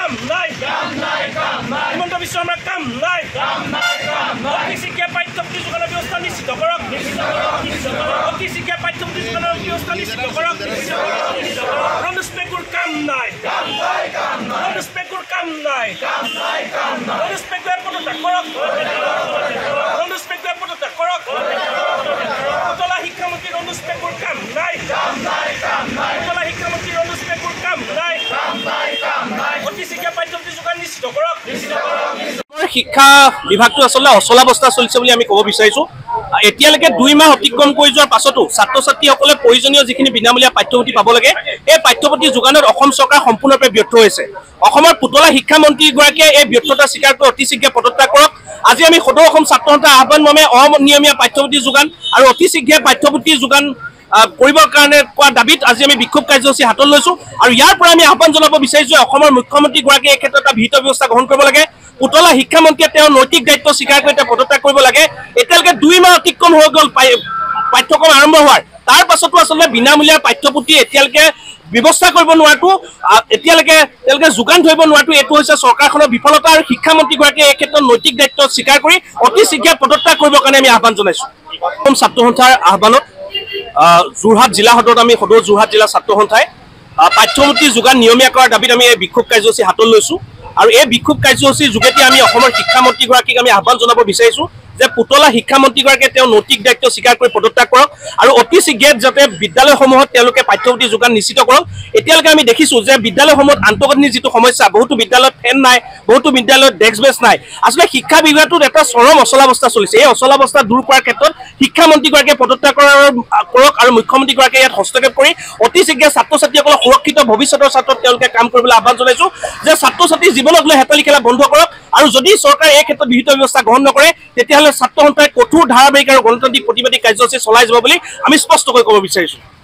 কাম নাই হিমন্ত বিশ্ব শৰ্মাৰ কাম নাই অতি শিক্ষা পাঠ্যপুথি যোগানৰ ব্যৱস্থা নিশ্চিত কৰক অতি শিক্ষা পাঠ্যপুথি যোগানৰ ব্যৱস্থা নিশ্চিত কৰক ৰমেশ পেগুৰ কাম নাই ৰমেশ পেগুৰ কাম নাই ৰমেশ পেগুৰ পদত্যাগ কৰক ৰমেশ পেগুৰ পদত্যাগ কৰক উতলা শিক্ষামন্ত্ৰী ৰমেশ পেগুৰ কাম নাই উতলা শিক্ষামন্ত্ৰী ৰমেশ পেগুৰ কাম নাই অতি শিক্ষা পাঠ্যপুথি যোগান নিশ্চিত কৰক শিক্ষা বিভাগটো আসলে অচলাবস্থা চলিছে বুলি আমি ক'ব বিচাৰিছো এতিয়ালৈকে 2 মাহ অতিক্ৰম কৰি যোৱাৰ পাছতো ছাত্ৰ ছাত্ৰীসকলে প্ৰয়োজনীয় যিখিনি বিনামূলীয়া পাঠ্যপুথি পাব লাগে এই পাঠ্যপুথি যোগানত অসম চৰকাৰ সম্পূৰ্ণৰূপে ব্যৰ্থ হৈছে অসমৰ পুতলা শিক্ষামন্ত্ৰী গৰাকীয়ে এই ব্যৰ্থতা স্বীকাৰ কৰি অতি শীঘ্ৰে পদত্যাগ কৰক আজি আমি সদৌ অসম ছাত্ৰ সন্থাৰ আহ্বান মৰ্মে অনিয়মীয়া পাঠ্যপুথি যোগান আৰু অতি শীঘ্ৰে পাঠ্যপুথি যোগান কৰিবৰ কাৰণে কোৱা দাবীত আজি আমি বিক্ষোভ কাৰ্যসূচী হাতত লৈছো আৰু ইয়াৰ পৰা আমি আহ্বান জনাব বিচাৰিছো অসমৰ মুখ্যমন্ত্ৰী গৰাকীয়ে এই ক্ষেত্ৰত এটা বিহিত ব্যৱস্থা গ্ৰহণ কৰিব লাগে পুতলা শিক্ষামন্ত্ৰীয়ে তেওঁৰ নৈতিক দায়িত্ব স্বীকাৰ কৰি পদত্যাগ কৰিব লাগে এতিয়ালৈকে 2 মাহ অতিক্ৰম হৈ গ'ল পাঠ্যক্ৰম আৰম্ভ হোৱাৰ তাৰ পাছতো আসলে বিনামূলীয়া পাঠ্যপুথি এতিয়ালৈকে ব্যৱস্থা কৰিব নোৱাৰাটো এতিয়ালৈকে তেওঁলোকে যোগান ধৰিব নোৱাৰাটো এইটো হৈছে চৰকাৰখনৰ বিফলতা আৰু শিক্ষামন্ত্ৰী গৰাকীয়ে এই ক্ষেত্ৰত নৈতিক দায়িত্ব স্বীকাৰ কৰি অতি শীঘ্ৰে পদত্যাগ কৰিবৰ কাৰণে আমি আহ্বান জনাইছো অসম ছাত্ৰ সন্থাৰ আহ্বানত যোৰহাট জিলা সদৰত আমি সদৌ যোৰহাট জিলা ছাত্ৰ সন্থাই পাঠ্যপুথি যোগান নিয়মীয়া কৰাৰ দাবীত আমি এই বিক্ষোভ কাৰ্যসূচী হাতত লৈছো আৰু এই বিক্ষোভ কাৰ্যসূচীৰ যোগেদি আমি অসমৰ শিক্ষামন্ত্ৰী গৰাকীক আমি আহ্বান জনাব বিচাৰিছো যে পুতলা শিক্ষামন্ত্ৰী গৰাকীয়ে তেওঁ নৈতিক দায়িত্ব স্বীকাৰ কৰি পদত্যাগ কৰক আৰু অতি শীঘ্ৰে যাতে বিদ্যালয়সমূহত তেওঁলোকে পাঠ্যপুথি যোগান নিশ্চিত কৰক এতিয়ালৈকে আমি দেখিছো যে বিদ্যালয়সমূহত আন্তঃগাঁথনিৰ যিটো সমস্যা বহুতো বিদ্যালয়ত ফেন নাই বহুতো বিদ্যালয়ত ডেস্ক বেঞ্চ নাই আসলে শিক্ষা বিভাগটোত এটা চৰম অচলাবস্থা চলিছে এই অচলাবস্থা দূৰ কৰাৰ ক্ষেত্ৰত শিক্ষামন্ত্ৰী গৰাকীয়ে পদত্যাগ কৰক আৰু মুখ্যমন্ত্ৰী গৰাকীয়ে ইয়াত হস্তক্ষেপ কৰি অতি শীঘ্ৰে ছাত্ৰ ছাত্ৰীসকলক সুৰক্ষিত ভৱিষ্যতৰ ছাত্ৰত তেওঁলোকে কাম কৰিবলৈ আহ্বান জনাইছো যে ছাত্ৰ ছাত্ৰীৰ জীৱনক লৈ হেতালি খেলা বন্ধ কৰক আৰু যদি চৰকাৰে এই ক্ষেত্ৰত বিহিত ব্যৱস্থা গ্ৰহণ নকৰে তেতিয়াহ'লে ছাত্ৰ সন্থাই কঠোৰ ধাৰাবাহিক আৰু গণতান্ত্ৰিক প্ৰতিবাদী কাৰ্যসূচী চলাই যাব বুলি আমি স্পষ্টকৈ ক'ব বিচাৰিছো